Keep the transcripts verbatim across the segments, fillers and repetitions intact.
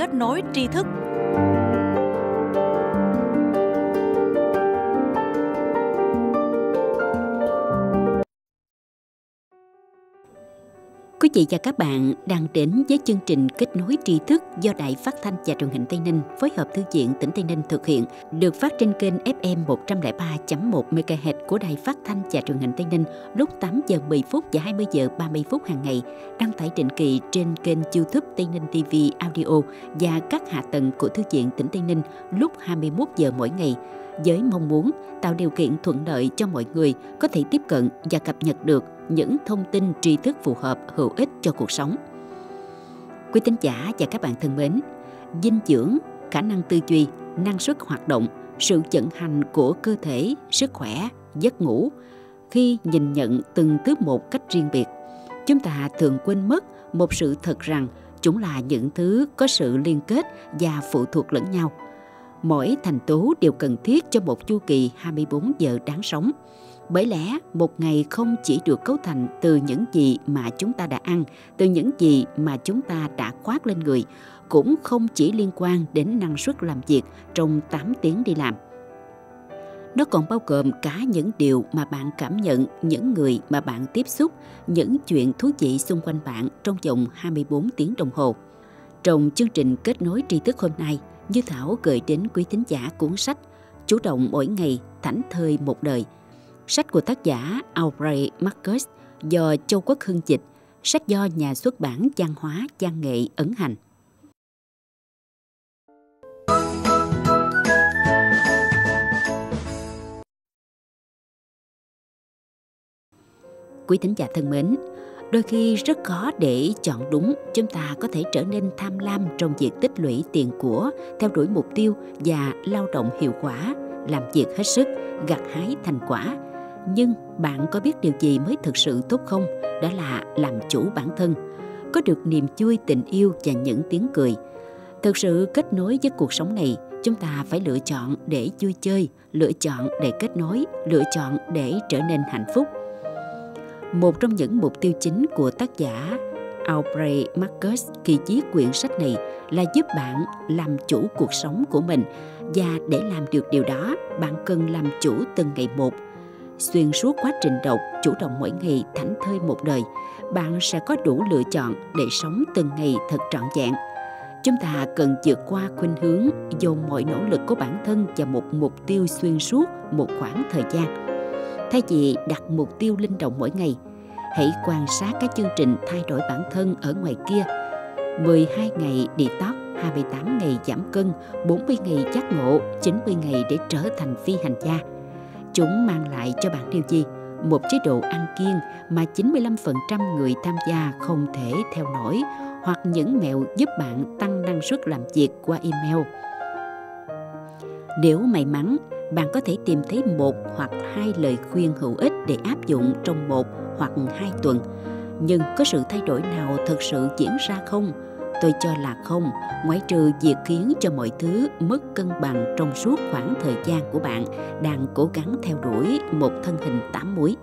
kết nối tri thức. Quý vị và các bạn đang đến với chương trình Kết nối tri thức do Đài Phát thanh và Truyền hình Tây Ninh phối hợp Thư viện tỉnh Tây Ninh thực hiện, được phát trên kênh ép em một không ba chấm một mê ga héc của Đài Phát thanh và Truyền hình Tây Ninh lúc tám giờ mười phút và hai mươi giờ ba mươi phút hàng ngày, đăng tải định kỳ trên kênh YouTube Tây Ninh ti vi Audio và các hạ tầng của Thư viện tỉnh Tây Ninh lúc hai mươi mốt giờ mỗi ngày, với mong muốn tạo điều kiện thuận lợi cho mọi người có thể tiếp cận và cập nhật được những thông tin tri thức phù hợp, hữu ích cho cuộc sống. Quý thính giả và các bạn thân mến, dinh dưỡng, khả năng tư duy, năng suất hoạt động, sự vận hành của cơ thể, sức khỏe, giấc ngủ, khi nhìn nhận từng thứ một cách riêng biệt, chúng ta thường quên mất một sự thật rằng chúng là những thứ có sự liên kết và phụ thuộc lẫn nhau. Mỗi thành tố đều cần thiết cho một chu kỳ hai mươi bốn giờ đáng sống. Bởi lẽ một ngày không chỉ được cấu thành từ những gì mà chúng ta đã ăn, từ những gì mà chúng ta đã khoác lên người, cũng không chỉ liên quan đến năng suất làm việc trong tám tiếng đi làm. Nó còn bao gồm cả những điều mà bạn cảm nhận, những người mà bạn tiếp xúc, những chuyện thú vị xung quanh bạn trong vòng hai mươi bốn tiếng đồng hồ. Trong chương trình Kết nối tri thức hôm nay, Như Thảo gửi đến quý thính giả cuốn sách Chủ động mỗi ngày, thảnh thơi một đời. Sách của tác giả Aubrey Marcus do Châu Quốc Hưng dịch, sách do nhà xuất bản Văn hóa Văn nghệ ấn hành. Quý thính giả thân mến, đôi khi rất khó để chọn đúng, chúng ta có thể trở nên tham lam trong việc tích lũy tiền của, theo đuổi mục tiêu và lao động hiệu quả, làm việc hết sức, gặt hái thành quả. Nhưng bạn có biết điều gì mới thực sự tốt không? Đó là làm chủ bản thân, có được niềm vui, tình yêu và những tiếng cười. Thực sự kết nối với cuộc sống này, chúng ta phải lựa chọn để vui chơi, lựa chọn để kết nối, lựa chọn để trở nên hạnh phúc. Một trong những mục tiêu chính của tác giả Aubrey Marcus khi viết quyển sách này là giúp bạn làm chủ cuộc sống của mình, và để làm được điều đó, bạn cần làm chủ từng ngày một. Xuyên suốt quá trình đọc Chủ động mỗi ngày, thảnh thơi một đời, bạn sẽ có đủ lựa chọn để sống từng ngày thật trọn vẹn. Chúng ta cần vượt qua khuynh hướng dồn mọi nỗ lực của bản thân vào một mục tiêu xuyên suốt một khoảng thời gian. Thay vì đặt mục tiêu linh động mỗi ngày, hãy quan sát các chương trình thay đổi bản thân ở ngoài kia. mười hai ngày detox, hai mươi tám ngày giảm cân, bốn mươi ngày giác ngộ, chín mươi ngày để trở thành phi hành gia. Chúng mang lại cho bạn điều gì? Một chế độ ăn kiêng mà chín mươi lăm phần trăm người tham gia không thể theo nổi, hoặc những mẹo giúp bạn tăng năng suất làm việc qua email. Nếu may mắn, bạn có thể tìm thấy một hoặc hai lời khuyên hữu ích để áp dụng trong một hoặc hai tuần. Nhưng có sự thay đổi nào thực sự diễn ra không? Tôi cho là không, ngoại trừ việc khiến cho mọi thứ mất cân bằng trong suốt khoảng thời gian của bạn đang cố gắng theo đuổi một thân hình tám múi.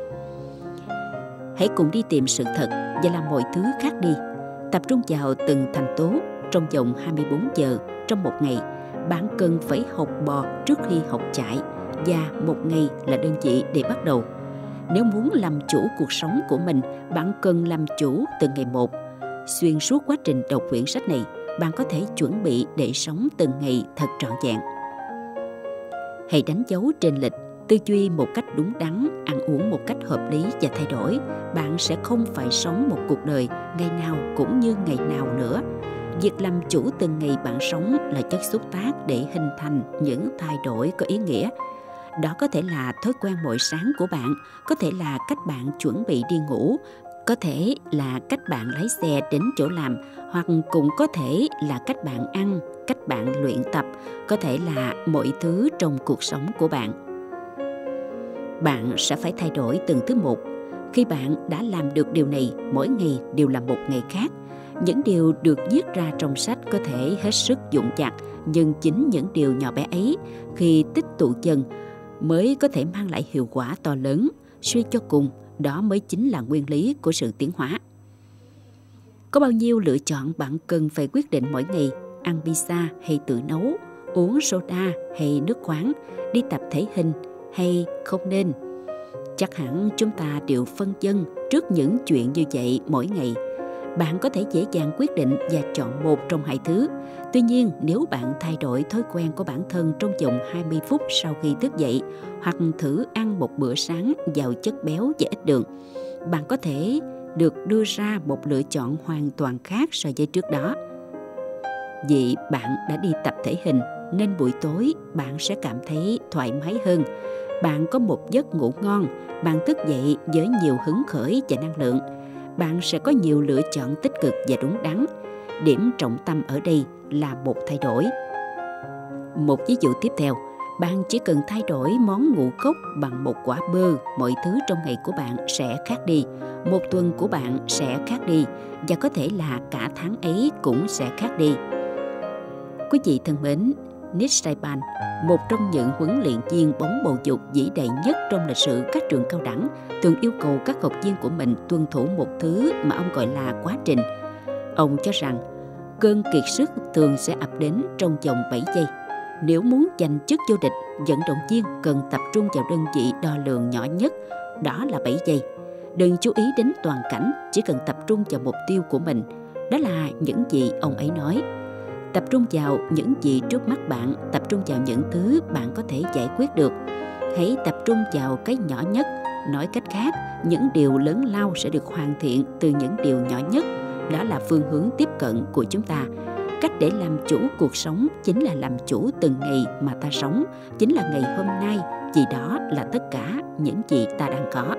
Hãy cùng đi tìm sự thật và làm mọi thứ khác đi. Tập trung vào từng thành tố trong vòng hai mươi bốn giờ trong một ngày. Bạn cần phải học bò trước khi học chạy, và một ngày là đơn vị để bắt đầu. Nếu muốn làm chủ cuộc sống của mình, bạn cần làm chủ từng ngày một. Xuyên suốt quá trình đọc quyển sách này, bạn có thể chuẩn bị để sống từng ngày thật trọn vẹn. Hãy đánh dấu trên lịch, tư duy một cách đúng đắn, ăn uống một cách hợp lý và thay đổi. Bạn sẽ không phải sống một cuộc đời ngày nào cũng như ngày nào nữa. Việc làm chủ từng ngày bạn sống là chất xúc tác để hình thành những thay đổi có ý nghĩa. Đó có thể là thói quen mỗi sáng của bạn, có thể là cách bạn chuẩn bị đi ngủ, có thể là cách bạn lái xe đến chỗ làm, hoặc cũng có thể là cách bạn ăn, cách bạn luyện tập, có thể là mọi thứ trong cuộc sống của bạn. Bạn sẽ phải thay đổi từng thứ một. Khi bạn đã làm được điều này, mỗi ngày đều là một ngày khác. Những điều được viết ra trong sách có thể hết sức vụn vặt, nhưng chính những điều nhỏ bé ấy, khi tích tụ dần, mới có thể mang lại hiệu quả to lớn. Suy cho cùng, đó mới chính là nguyên lý của sự tiến hóa. Có bao nhiêu lựa chọn bạn cần phải quyết định mỗi ngày, ăn pizza hay tự nấu, uống soda hay nước khoáng, đi tập thể hình hay không nên. Chắc hẳn chúng ta đều phân vân trước những chuyện như vậy mỗi ngày. Bạn có thể dễ dàng quyết định và chọn một trong hai thứ. Tuy nhiên, nếu bạn thay đổi thói quen của bản thân trong vòng hai mươi phút sau khi thức dậy, hoặc thử ăn một bữa sáng giàu chất béo và ít đường, bạn có thể được đưa ra một lựa chọn hoàn toàn khác so với trước đó. Vì bạn đã đi tập thể hình nên buổi tối bạn sẽ cảm thấy thoải mái hơn. Bạn có một giấc ngủ ngon, bạn thức dậy với nhiều hứng khởi và năng lượng. Bạn sẽ có nhiều lựa chọn tích cực và đúng đắn. Điểm trọng tâm ở đây là một thay đổi. Một ví dụ tiếp theo, bạn chỉ cần thay đổi món ngũ cốc bằng một quả bơ, mọi thứ trong ngày của bạn sẽ khác đi. Một tuần của bạn sẽ khác đi, và có thể là cả tháng ấy cũng sẽ khác đi. Quý vị thân mến, Nick Saban, một trong những huấn luyện viên bóng bầu dục vĩ đại nhất trong lịch sử các trường cao đẳng, thường yêu cầu các học viên của mình tuân thủ một thứ mà ông gọi là quá trình. Ông cho rằng cơn kiệt sức thường sẽ ập đến trong vòng bảy giây. Nếu muốn giành chức vô địch, vận động viên cần tập trung vào đơn vị đo lường nhỏ nhất, đó là bảy giây. Đừng chú ý đến toàn cảnh, chỉ cần tập trung vào mục tiêu của mình. Đó là những gì ông ấy nói. Tập trung vào những gì trước mắt bạn, tập trung vào những thứ bạn có thể giải quyết được. Hãy tập trung vào cái nhỏ nhất. Nói cách khác, những điều lớn lao sẽ được hoàn thiện từ những điều nhỏ nhất. Đó là phương hướng tiếp cận của chúng ta. Cách để làm chủ cuộc sống chính là làm chủ từng ngày mà ta sống, chính là ngày hôm nay, vì đó là tất cả những gì ta đang có.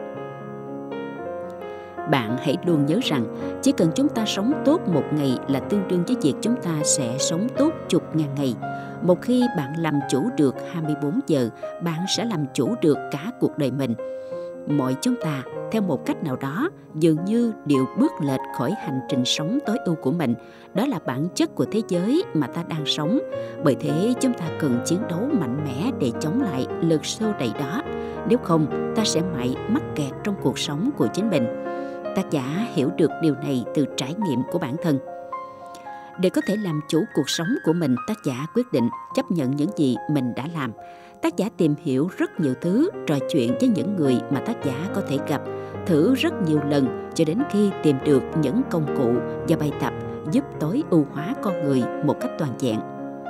Bạn hãy luôn nhớ rằng chỉ cần chúng ta sống tốt một ngày là tương đương với việc chúng ta sẽ sống tốt chục ngàn ngày. Một khi bạn làm chủ được hai mươi bốn giờ, bạn sẽ làm chủ được cả cuộc đời mình. Mọi chúng ta, theo một cách nào đó, dường như đều bước lệch khỏi hành trình sống tối ưu của mình. Đó là bản chất của thế giới mà ta đang sống. Bởi thế chúng ta cần chiến đấu mạnh mẽ để chống lại lực xô đẩy đó. Nếu không, ta sẽ mãi mắc kẹt trong cuộc sống của chính mình. Tác giả hiểu được điều này từ trải nghiệm của bản thân. Để có thể làm chủ cuộc sống của mình, tác giả quyết định chấp nhận những gì mình đã làm. Tác giả tìm hiểu rất nhiều thứ, trò chuyện với những người mà tác giả có thể gặp, thử rất nhiều lần cho đến khi tìm được những công cụ và bài tập giúp tối ưu hóa con người một cách toàn vẹn.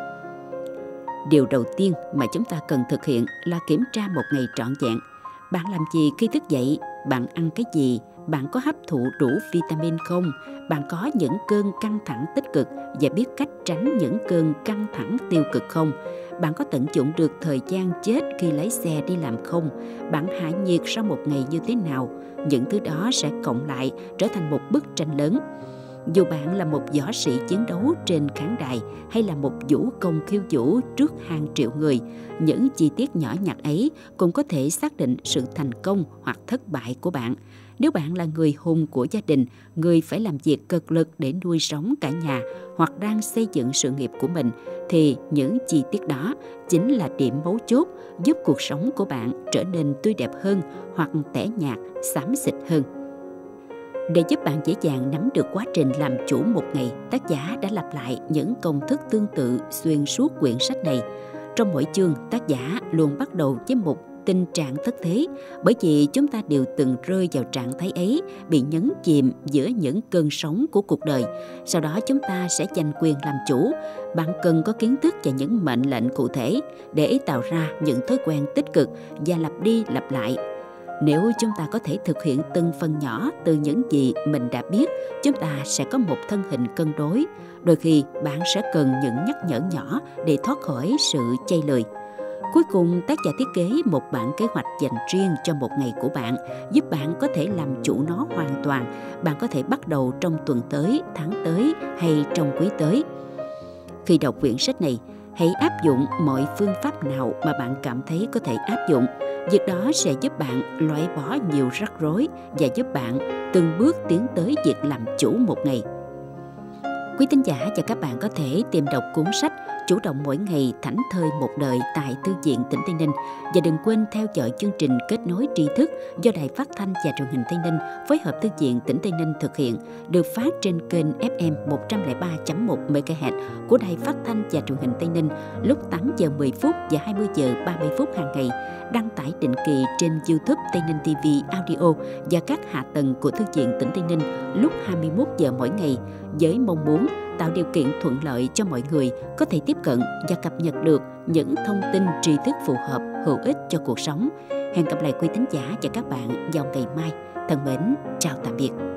Điều đầu tiên mà chúng ta cần thực hiện là kiểm tra một ngày trọn vẹn. Bạn làm gì khi thức dậy? Bạn ăn cái gì? Bạn có hấp thụ đủ vitamin không? Bạn có những cơn căng thẳng tích cực và biết cách tránh những cơn căng thẳng tiêu cực không? Bạn có tận dụng được thời gian chết khi lái xe đi làm không? Bạn hạ nhiệt sau một ngày như thế nào? Những thứ đó sẽ cộng lại trở thành một bức tranh lớn. Dù bạn là một võ sĩ chiến đấu trên khán đài hay là một vũ công khiêu vũ trước hàng triệu người, những chi tiết nhỏ nhặt ấy cũng có thể xác định sự thành công hoặc thất bại của bạn. Nếu bạn là người hùng của gia đình, người phải làm việc cực lực để nuôi sống cả nhà hoặc đang xây dựng sự nghiệp của mình, thì những chi tiết đó chính là điểm mấu chốt giúp cuộc sống của bạn trở nên tươi đẹp hơn hoặc tẻ nhạt, xám xịt hơn. Để giúp bạn dễ dàng nắm được quá trình làm chủ một ngày, tác giả đã lặp lại những công thức tương tự xuyên suốt quyển sách này. Trong mỗi chương, tác giả luôn bắt đầu với một tình trạng thất thế, bởi vì chúng ta đều từng rơi vào trạng thái ấy, bị nhấn chìm giữa những cơn sóng của cuộc đời. Sau đó chúng ta sẽ giành quyền làm chủ. Bạn cần có kiến thức và những mệnh lệnh cụ thể để tạo ra những thói quen tích cực và lặp đi lặp lại. Nếu chúng ta có thể thực hiện từng phần nhỏ từ những gì mình đã biết, chúng ta sẽ có một thân hình cân đối. Đôi khi bạn sẽ cần những nhắc nhở nhỏ để thoát khỏi sự chây lười. Cuối cùng, tác giả thiết kế một bản kế hoạch dành riêng cho một ngày của bạn, giúp bạn có thể làm chủ nó hoàn toàn. Bạn có thể bắt đầu trong tuần tới, tháng tới hay trong quý tới. Khi đọc quyển sách này, hãy áp dụng mọi phương pháp nào mà bạn cảm thấy có thể áp dụng. Việc đó sẽ giúp bạn loại bỏ nhiều rắc rối và giúp bạn từng bước tiến tới việc làm chủ một ngày. Quý thính giả và các bạn có thể tìm đọc cuốn sách Chủ động mỗi ngày thảnh thơi một đời tại Thư viện tỉnh Tây Ninh. Và đừng quên theo dõi chương trình Kết nối tri thức do Đài Phát thanh và Truyền hình Tây Ninh phối hợp Thư viện tỉnh Tây Ninh thực hiện, được phát trên kênh ép em một không ba chấm một mê ga héc của Đài Phát thanh và Truyền hình Tây Ninh lúc tám giờ mười phút và hai mươi giờ ba mươi phút hàng ngày, đăng tải định kỳ trên YouTube Tây Ninh ti vi Audio và các hạ tầng của Thư viện tỉnh Tây Ninh lúc hai mươi mốt giờ mỗi ngày, với mong muốn tạo điều kiện thuận lợi cho mọi người có thể tiếp cận và cập nhật được những thông tin tri thức phù hợp, hữu ích cho cuộc sống. Hẹn gặp lại quý thính giả và các bạn vào ngày mai. Thân mến, chào tạm biệt.